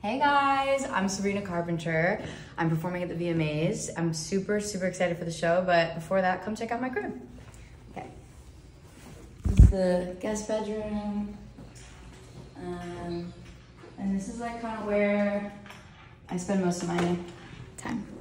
Hey guys, I'm Sabrina Carpenter. I'm performing at the VMAs. I'm super excited for the show, but before that, come check out my crib. Okay. This is the guest bedroom. And this is like kind of where I spend most of my time.